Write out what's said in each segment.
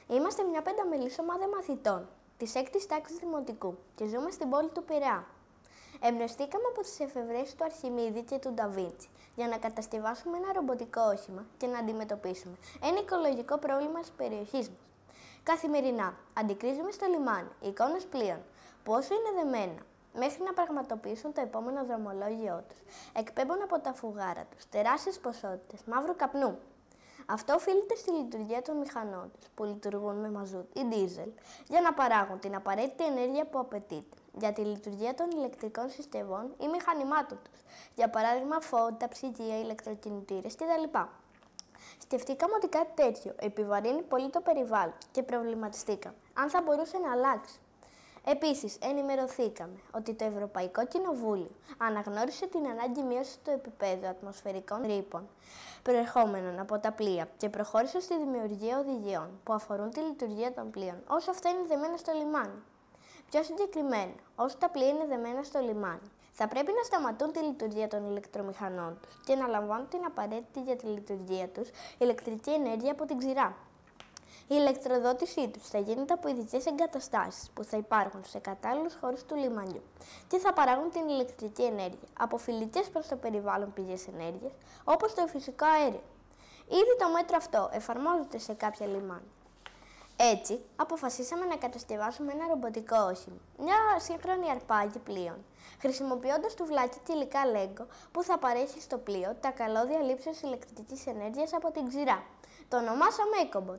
Είμαστε μια πενταμελής ομάδα μαθητών της 6ης τάξης Δημοτικού και ζούμε στην πόλη του Πειραιά. Εμπνευστήκαμε από τις εφευρέσεις του Αρχιμίδη και του Νταβίντσι για να κατασκευάσουμε ένα ρομποτικό όχημα και να αντιμετωπίσουμε ένα οικολογικό πρόβλημα της περιοχής μας. Καθημερινά αντικρίζουμε στο λιμάνι εικόνες πλοίων που όσο είναι δεμένα μέχρι να πραγματοποιήσουν το επόμενο δρομολόγιό τους, εκπέμπουν από τα φουγάρα τους τεράστιες ποσότητες μαύρου καπνού. Αυτό οφείλεται στη λειτουργία των μηχανών τους, που λειτουργούν με μαζούτ ή ντίζελ, για να παράγουν την απαραίτητη ενέργεια που απαιτείται για τη λειτουργία των ηλεκτρικών συσκευών ή μηχανημάτων τους, για παράδειγμα φώτα, ψυγεία, ηλεκτροκινητήρες κτλ. Σκεφτήκαμε ότι κάτι τέτοιο επιβαρύνει πολύ το περιβάλλον και προβληματιστήκαμε αν θα μπορούσε να αλλάξει. Επίσης, ενημερωθήκαμε ότι το Ευρωπαϊκό Κοινοβούλιο αναγνώρισε την ανάγκη μείωσης του επίπεδου ατμοσφαιρικών ρήπων προερχόμενων από τα πλοία και προχώρησε στη δημιουργία οδηγιών που αφορούν τη λειτουργία των πλοίων όσο αυτά είναι δεμένα στο λιμάνι. Πιο συγκεκριμένα, όσο τα πλοία είναι δεμένα στο λιμάνι, θα πρέπει να σταματούν τη λειτουργία των ηλεκτρομηχανών τους και να λαμβάνουν την απαραίτητη για τη λειτουργία τους ηλεκτρική ενέργεια από την ξηρά. Η ηλεκτροδότησή τους θα γίνεται από ειδικές εγκαταστάσεις που θα υπάρχουν σε κατάλληλους χώρους του λιμανιού και θα παράγουν την ηλεκτρική ενέργεια από φιλικές προς το περιβάλλον πηγές ενέργειας, όπως το φυσικό αέριο. Ήδη το μέτρο αυτό εφαρμόζεται σε κάποια λιμάνια. Έτσι, αποφασίσαμε να κατασκευάσουμε ένα ρομποτικό όχημα, μια σύγχρονη αρπάγη πλοίων, χρησιμοποιώντας τουβλάκια και υλικά Lego που θα παρέχει στο πλοίο τα καλώδια λήψεως ηλεκτρικής ενέργειας από την ξηρά. Το ονομάσαμε EcoBot.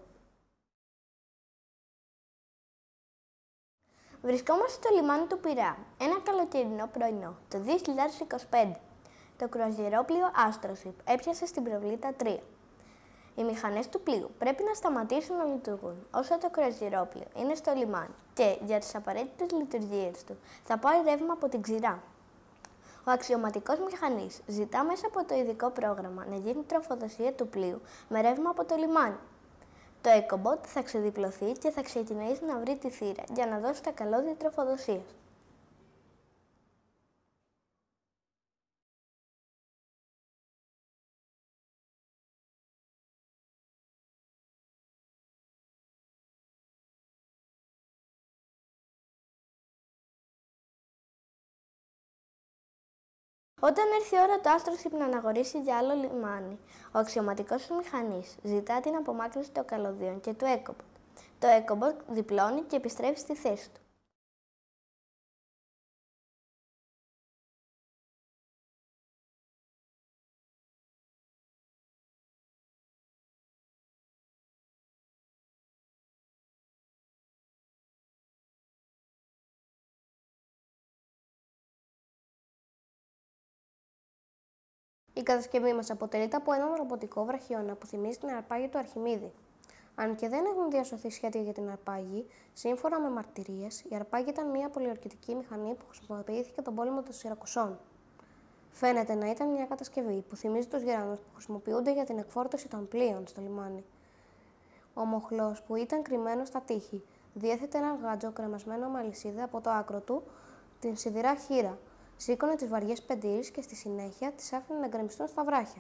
Βρισκόμαστε στο λιμάνι του Πειραιά, ένα καλοκαιρινό πρωινό, το 2025. Το κρουαζιερόπλοιο Astroship έπιασε στην προβλήτα 3. Οι μηχανές του πλοίου πρέπει να σταματήσουν να λειτουργούν όσο το κρουαζιερόπλοιο είναι στο λιμάνι και για τις απαραίτητες λειτουργίες του θα πάρει ρεύμα από την ξηρά. Ο αξιωματικός μηχανής ζητά μέσα από το ειδικό πρόγραμμα να γίνει τροφοδοσία του πλοίου με ρεύμα από το λιμάνι. Το EcoBot θα ξεδιπλωθεί και θα ξεκινήσει να βρει τη θύρα για να δώσει τα καλώδια τροφοδοσίας. Όταν έρθει η ώρα το Astroship να αναγορήσει για άλλο λιμάνι, ο αξιωματικός του μηχανής ζητά την απομάκρυνση των καλωδίων και του EcoBot. Το EcoBot διπλώνει και επιστρέφει στη θέση του. Η κατασκευή μας αποτελείται από έναν ρομποτικό βραχιώνα που θυμίζει την αρπάγη του Αρχιμίδη. Αν και δεν έχουν διασωθεί σχέδια για την αρπάγη, σύμφωνα με μαρτυρίες, η αρπάγη ήταν μια πολιορκητική μηχανή που χρησιμοποιήθηκε τον πόλεμο των Σιρακουσών. Φαίνεται να ήταν μια κατασκευή που θυμίζει τους γερανούς που χρησιμοποιούνται για την εκφόρτωση των πλοίων στο λιμάνι. Ο μοχλός που ήταν κρυμμένος στα τείχη διέθετε ένα γάντζο κρεμασμένο με αλυσίδα από το άκρο του, την σιδηρά χείρα. Σήκωνε τις βαριές πεντήρες και στη συνέχεια τις άφηνε να γκρεμιστούν στα βράχια.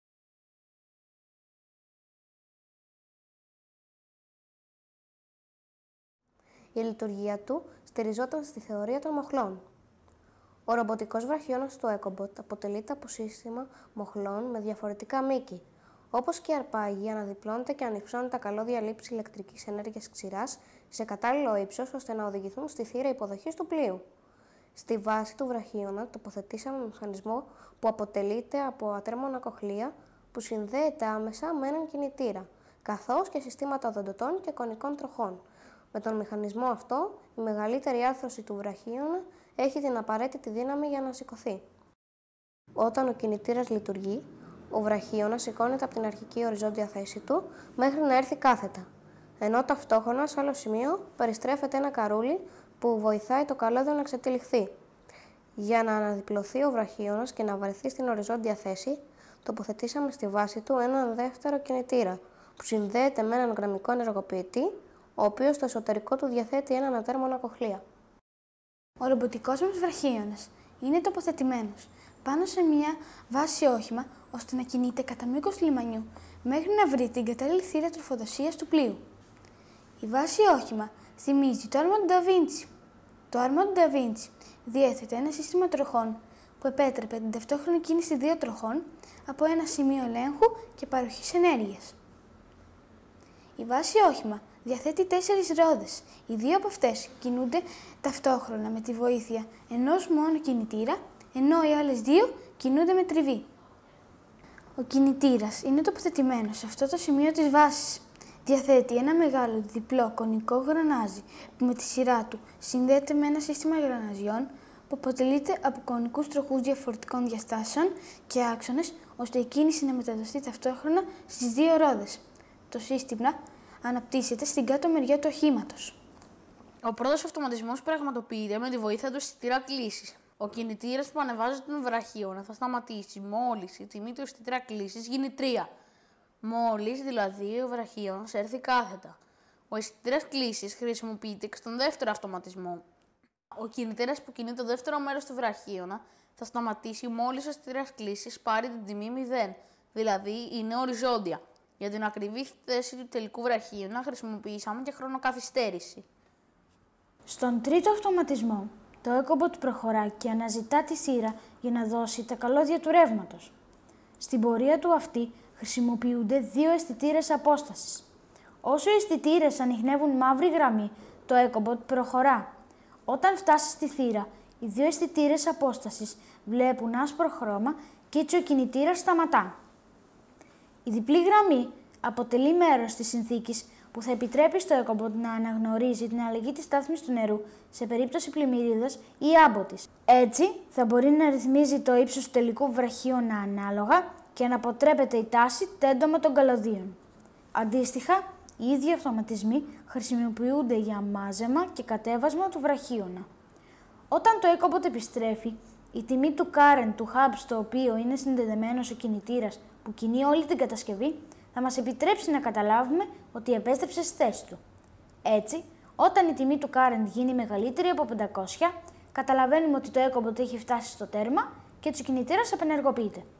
Η λειτουργία του στηριζόταν στη θεωρία των μοχλών. Ο ρομποτικός βραχιώνας του EcoBot αποτελείται από σύστημα μοχλών με διαφορετικά μήκη. Όπως και η αρπάγη, αναδιπλώνεται και ανυψώνει τα καλώδια λήψης ηλεκτρικής ενέργειας ξηράς σε κατάλληλο ύψος ώστε να οδηγηθούν στη θύρα υποδοχής του πλοίου. Στη βάση του βραχίωνα τοποθετήσαμε μηχανισμό που αποτελείται από ατέρμονα κοχλία που συνδέεται άμεσα με έναν κινητήρα, καθώς και συστήματα οδοντοτών και κονικών τροχών. Με τον μηχανισμό αυτό, η μεγαλύτερη άρθρωση του βραχίωνα έχει την απαραίτητη δύναμη για να σηκωθεί. Όταν ο κινητήρας λειτουργεί, ο βραχίωνας σηκώνεται από την αρχική οριζόντια θέση του μέχρι να έρθει κάθετα, ενώ ταυτόχρονα σε άλλο σημείο περιστρέφεται ένα καρούλι που βοηθάει το καλώδιο να ξετυλιχθεί. Για να αναδιπλωθεί ο βραχίωνας και να βρεθεί στην οριζόντια θέση, τοποθετήσαμε στη βάση του έναν δεύτερο κινητήρα, που συνδέεται με έναν γραμμικό ενεργοποιητή, ο οποίος στο εσωτερικό του διαθέτει έναν ατέρμονα κοχλία. Ο ρομποτικός μας βραχίωνας είναι τοποθετημένος πάνω σε μια βάση όχημα, ώστε να κινείται κατά μήκος του λιμανιού, μέχρι να βρει την κατάλληλη θύρα τροφοδοσίας του πλοίου. Η βάση όχημα θυμίζει το άρμα του Da Vinci. Το άρμα του Da Vinci διέθετε ένα σύστημα τροχών που επέτρεπε την ταυτόχρονη κίνηση δύο τροχών από ένα σημείο ελέγχου και παροχής ενέργειας. Η βάση όχημα διαθέτει 4 ρόδες. Οι δύο από αυτές κινούνται ταυτόχρονα με τη βοήθεια ενός μόνο κινητήρα, ενώ οι άλλες δύο κινούνται με τριβή. Ο κινητήρας είναι τοποθετημένος σε αυτό το σημείο της βάσης. Διαθέτει ένα μεγάλο διπλό κονικό γρανάζι που με τη σειρά του συνδέεται με ένα σύστημα γραναζιών που αποτελείται από κονικούς τροχούς διαφορετικών διαστάσεων και άξονες, ώστε η κίνηση να μεταδοθεί ταυτόχρονα στις δύο ρόδες. Το σύστημα αναπτύσσεται στην κάτω μεριά του οχήματος. Ο πρώτος αυτοματισμός πραγματοποιείται με τη βοήθεια του αισθητήρα κλίσης. Ο κινητήρας που ανεβάζει τον βραχίωνα θα σταματήσει μόλις η τιμή του αισθητήρα κλίσης γίνει 3. Μόλις δηλαδή ο βραχίωνας έρθει κάθετα. Ο αισθητήρας κλίσης χρησιμοποιείται και στον δεύτερο αυτοματισμό. Ο κινητήρας που κινεί το δεύτερο μέρος του βραχίωνα θα σταματήσει μόλις ο αισθητήρας κλίσης πάρει την τιμή 0, δηλαδή είναι οριζόντια. Για την ακριβή θέση του τελικού βραχίωνα χρησιμοποιήσαμε και χρονοκαθυστέρηση. Στον τρίτο αυτοματισμό, το EcoBot προχωρά και αναζητά τη θύρα για να δώσει τα καλώδια του ρεύματος. Στην πορεία του αυτή χρησιμοποιούνται δύο αισθητήρες απόστασης. Όσο οι αισθητήρες ανιχνεύουν μαύρη γραμμή, το EcoBot προχωρά. Όταν φτάσει στη θύρα, οι δύο αισθητήρες απόστασης βλέπουν άσπρο χρώμα και έτσι ο κινητήρας σταματά. Η διπλή γραμμή αποτελεί μέρος της συνθήκης που θα επιτρέπει στο EcoBot να αναγνωρίζει την αλλαγή της στάθμης του νερού σε περίπτωση πλημμυρίδας ή άμποτης. Έτσι, θα μπορεί να ρυθμίζει το ύψος του τελικού βραχίωνα ανάλογα και να αποτρέπεται η τάση τέντομα των καλωδίων. Αντίστοιχα, οι ίδιοι αυτοματισμοί χρησιμοποιούνται για μάζεμα και κατέβασμα του βραχίωνα. Όταν το EcoBot επιστρέφει, η τιμή του current του hub στο οποίο είναι συνδεδεμένος ο κινητήρας που κινεί όλη την κατασκευή θα μας επιτρέψει να καταλάβουμε ότι επέστρεψε στη θέση του. Έτσι, όταν η τιμή του current γίνει μεγαλύτερη από 500, καταλαβαίνουμε ότι το EcoBot έχει φτάσει στο τέρμα και ο κινητήρας απενεργοποιείται.